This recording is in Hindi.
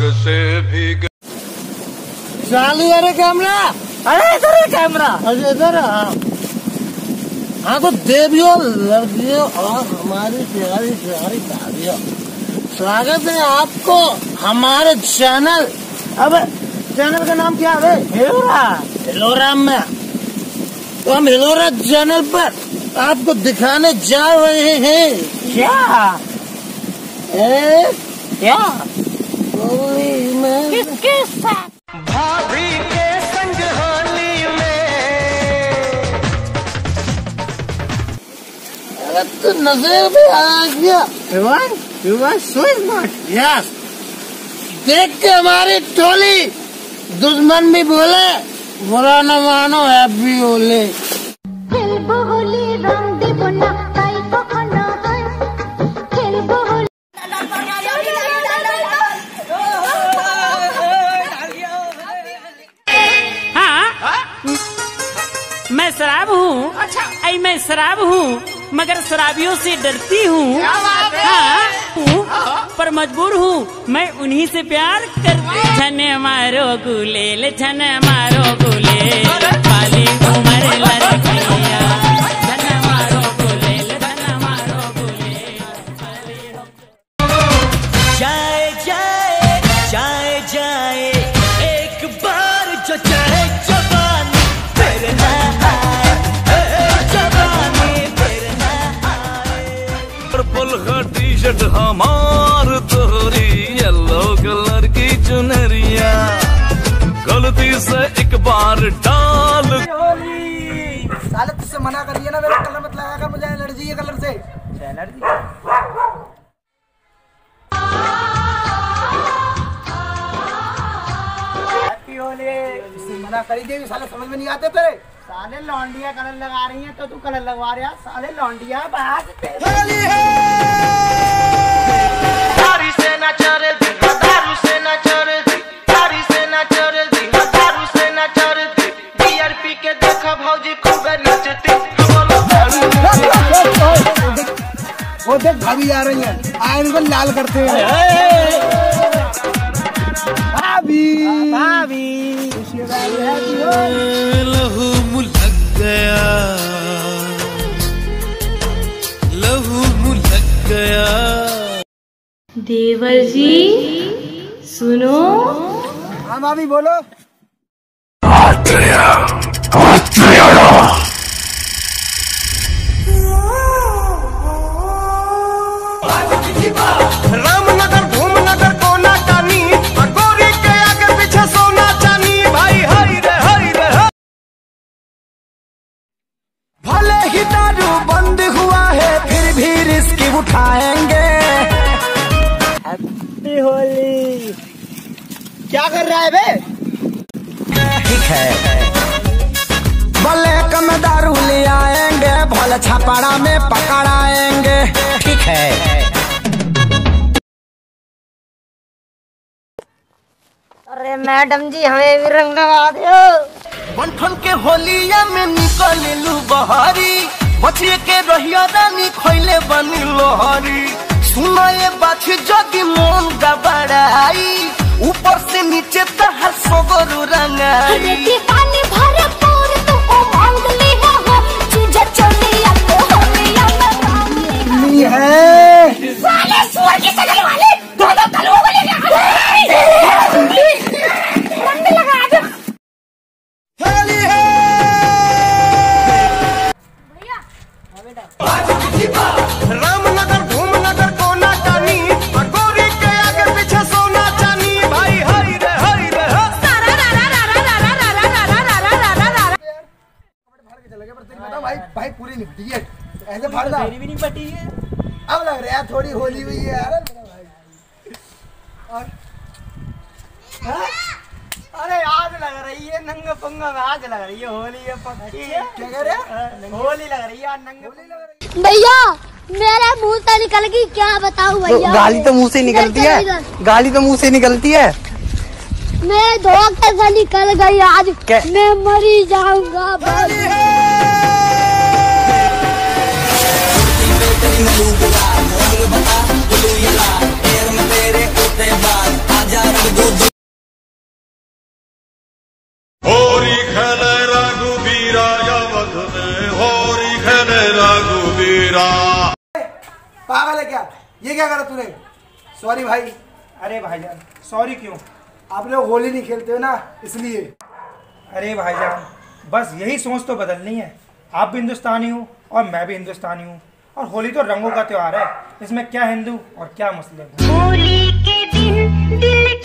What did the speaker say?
से भी चालू है कैमरा। अरे इधर है कैमरा। अरे इधर। हाँ तो देवियों, लड़कियों और हमारी प्यारी प्यारी दादियों, स्वागत है आपको हमारे चैनल। अब चैनल का नाम क्या है? हिलोरा। हिलोरा में तो हम हिलोरा चैनल पर आपको दिखाने जा रहे हैं। क्या क्या? किसके साथ? भाभी के संग होली में। अरे तो नजर में आ गया। You are so smart. Yes, देख के हमारी टोली दुश्मन भी बोले बुरा न मानो, हैप्पी होली। खेलबो होली रंग देबो ना ताई कखनो है। खेलबो होली। हाँ, मैं शराब हूँ। अच्छा, मैं शराब हूँ मगर शराबियों से डरती हूँ। हाँ, पर मजबूर हूँ मैं उन्हीं से प्यार करती। छने मारो गुलेल, छने मारो गुलेल, काली उमर लड़किया। छने मारो गुलेल, छने मारो गुलेल। जाए जाए जाए जाए एक बार जो चाहे जवानी फिर ना आए, जवानी फिर ना आए। पर्पल का टी शर्ट हमार तोरी, येलो कलर की चुनरिया, गलती से एक बार डाल। साले तुझसे मना करिए ना, मेरा कलर मत लगा कर, मुझे एलर्जी है कलर से। एलर्जी? हैप्पी होली। इससे मना करी देवी, साले समझ में नहीं आते तेरे। साले लौंडिया कलर लगा रही हैं तो तू कलर लगवा रहा। साले लौंडिया बात होली है। दारू से ना चोरे दी, दारू से ना चोरे दी, दारू से ना चोरे दी, दारू से ना चोरे दी। बीआरपी के देखा भौजी खूब नचती। वो देख भाभी आ रही है, आयन को लाल करते हैं। भाभी भाभी लहू मुलक गया, लहू मुलक गया। देवर जी सुनो। हाँ भाभी बोलो। रामनगर धूमनगर कोना कानी, गोरी के आगे पीछे सोना चानी। भाई हाय रे हाय रे। भले ही दारू बंद हुआ है फिर भी रिस्क उठाएंगे। हैप्पी होली। क्या कर रहा है बे? ठीक है, भले कम दारू ले आएंगे, भले छापाड़ा में पकड़ाएंगे। ठीक है। अरे मैडम जी हमें भी रंग लगा दो। बंठन के होलिया में निकल लू बहारी, बचिए के रहिया रानी खोइले बनी लोहरी। सुना ये बात जगी मोन गबड़ाई, ऊपर से नीचे तहर सोगरु रंगाई। पानी भरे पूर तो ओ मांग ली हो, चीज़ चलिया तो होलिया में है साले सुअर की शक्ल वाले दो कलुओं को लेके रंग लगा दो। होली है। रामनगर धूमनगर कोना कानी, गोरी के आगे पीछे सोना चानी। भाई हाय रे हाय रे। भाई भाई पूरी निपटी है, ऐसे फाड़ मेरी भी नहीं पटी है। अब लग रहा है थोड़ी होली हुई है यार भाई। और हाँ? अरे आज लग रही है नंगा पंगा में, आज लग रही है होली है पक्की है। क्या कह रहे हैं? होली लग रही है, नंगे होली लग रही है। भैया मेरे मुंह से निकल गई, क्या बताऊं भैया। गाली तो मुंह से निकलती है, गाली तो मुंह से निकलती है। मेरे धोखे से निकल गई आज, मैं मरी जाऊंगा भाई। ये क्या करा तूने? सॉरी भाई। अरे भाईजान सॉरी क्यों? आप लोग होली नहीं खेलते हो ना इसलिए। अरे भाईजान बस यही सोच तो बदलनी है। आप भी हिंदुस्तानी हो और मैं भी हिंदुस्तानी हूँ, और होली तो रंगों का त्योहार है, इसमें क्या हिंदू और क्या मुस्लिम। होली के दिन दिल